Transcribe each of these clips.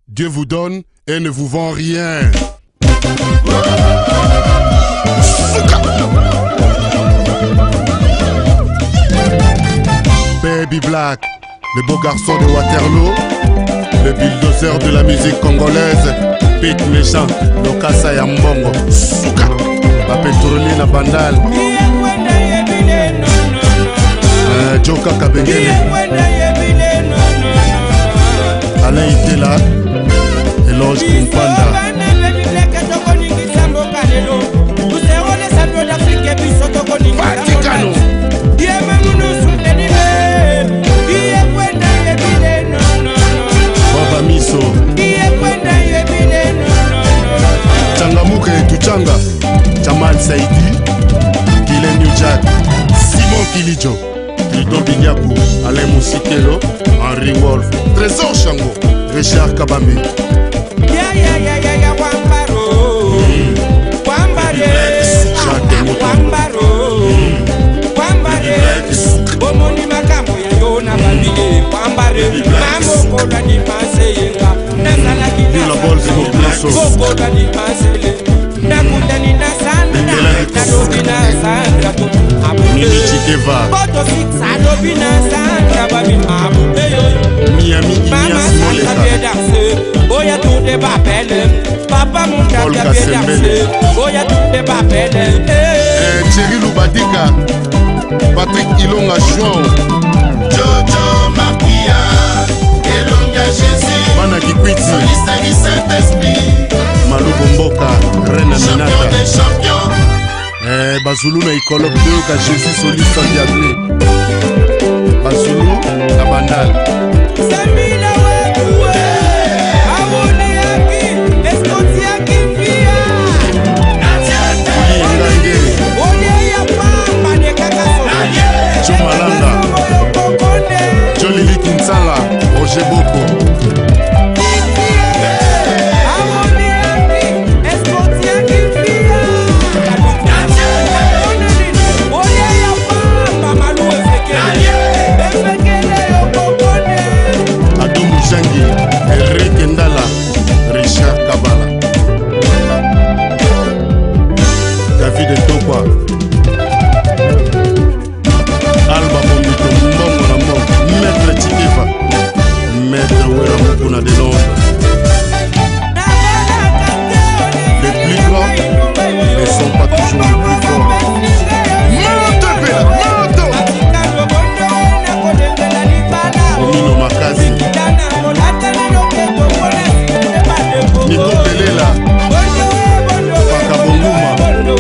Dieu vous donne et ne vous vend rien. Baby Black, le beau garçon de Waterloo, le bulldozer de la musique congolaise, Pete Méchant, Lokasa ya Mbongo, Souka, Bapetroli na Bandal, Joka Kabengele, Alain Itela, Eloge Kumpanda. Vaticano. Baba Miso. Changamuke Tuchanga. Jamal Saidi. Kylian Newjack. Simon Kilijo. Tridon Binyaku. Alain Mousikelo. Henry Wolf. Trésor Chango. Richard Kabambi. Thierry Loubadika, Patrick Ilonga Chouan, Jojo Makia, Elonga Jésus, Mana Kikwiti, soliste du Saint-Esprit, Malou Bomboka, Reine champion Aminata, des champions, Bazulu na Ikolo Ka Jésus soliste en diable, Bazulu na Bandal. Jolili Kinsala, Roger Boko. Adou Moujangi, Eric Ndala, Richard Kabala, David Tokwa, Alba Bombito Mbongo na Mbongo, Maître Chikiva, Maître Wera Mukuna de Londres. Les plus grands ne sont pas toujours les plus forts. Omino Makazi, Nico Pelela, Pakabonguma,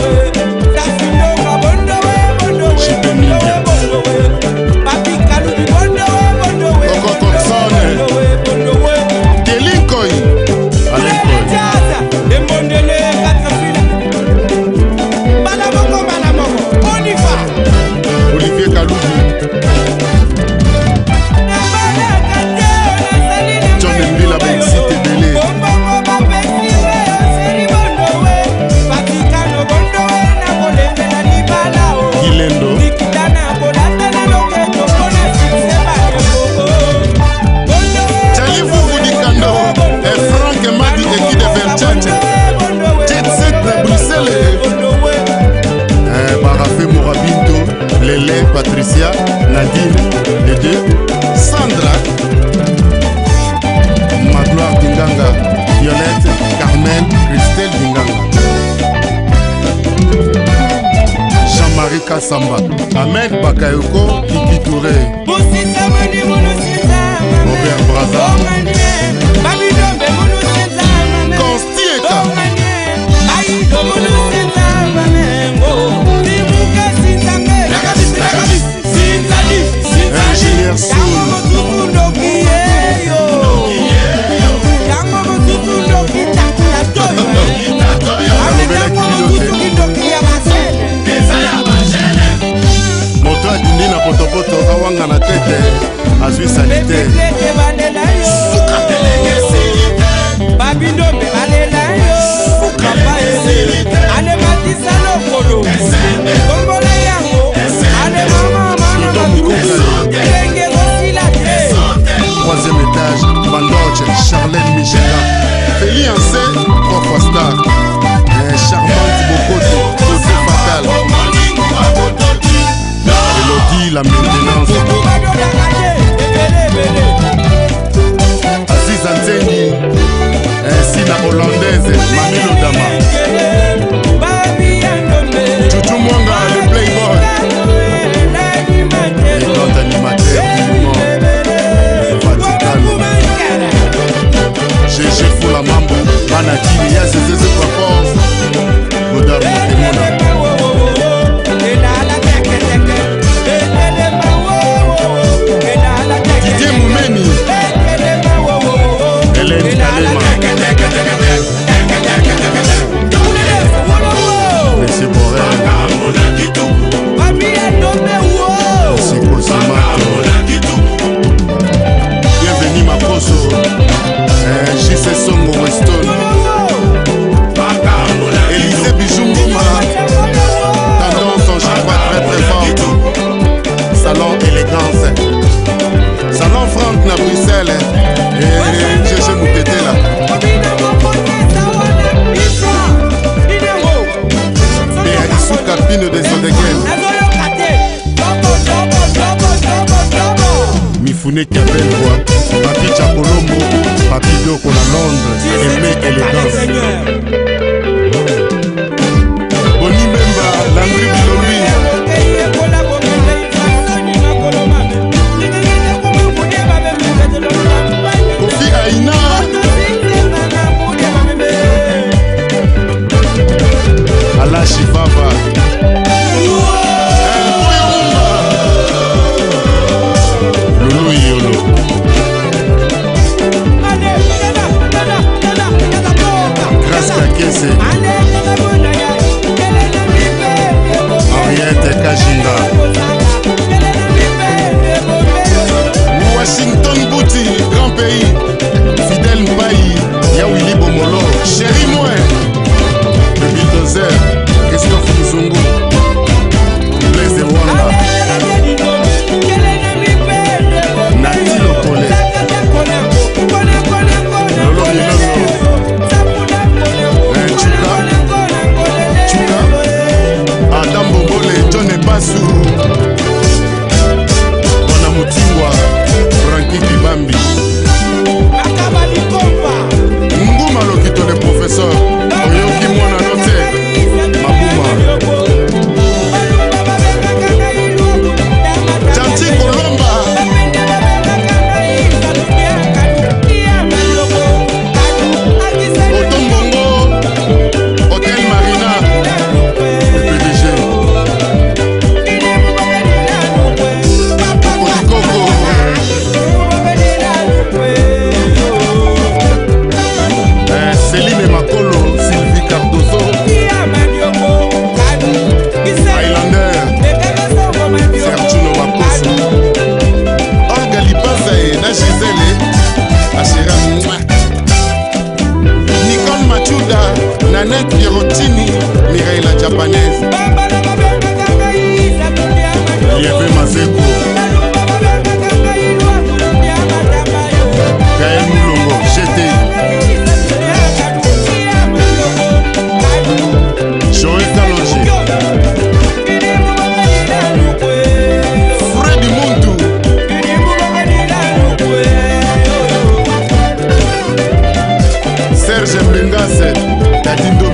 Chipe Mindia, Coco Coxon, Kelinkoy, Alain Koy, Olivier Kaloubi, John Mbila Bexite Bele, Gilendo, Charlie Foufou Dikando, et Franck Madi et Guy de Vertchache, Jet Set de Bruxelles, Barafé Mourabinto, Lélé, Patricia, Nadine, les deux, Sandra, Magloire Dinganga, Violette, Carmen, Christelle Dinganga, Jean-Marie Kassamba, Ahmed Bakayoko, Kiki Touré, Robert Braza, Constieka, Ingénieur Soul, moto adindi na potopoto awanga na tete azwi sanitaire. la maintenance. Aziza Nzengi, Sina hollandaise, Mamilo Dama. Chouchou Mwanga, le playboy. Les grands animateurs du moment. Vaticano. GG Fula Mambo, Banakini, Yassezeze Papos. Godard Motemona. Didier Moumeni. Hélène Kalema. Monsieur Borel. Monsieur Kosamato. Bienvenue Makoso. JC Songo Weston. Élisée Bijoumbouma. Tendance en chapeau très très fort. Salon élégance. Salon Franck na Bruxelles. Et GG Moukete là. Et Issou Capine de Sodegen. Mifune Kabel voix. Papi Chakolombo. Papi Doko na Londres. Aimé élégance. Boni Memba. Landry Bilombi. Kofi Aina. Alashi Baba. Lulu Yolo. Grâce Kakese. Henriette Kajinga. Washington Bouti, grand pays. Fidèle Mbaye, Yawili Bomolo. Chéri Moué. Le bulldozer, Christophe Muzungu. Blaise Wanga. Nati Lokole. Lolo Milolo. Chuka. Adam Bombole, John Ebasu. Mwana Mutingwa. Frankie Kibambi. Nguma Lokito le professeur. Oyoki Mwana Note. Mabuma. Janti Kolomba. Otombongo. Hôtel Marina. Le PDG. Coco. Céline Makolo, Sylvie Cardozo. Highlander. Sergio Makoso. Olga Lipazae, na Gisele. Ashera Mouah. Nicole Machuda, Nanette Pierottini, Mireille la Japonaise. Lieve Mazeko. Gaël Moulongo, GTI. Joël Kalonji. Freddy Muntu. Serge Mbengase. Tadindo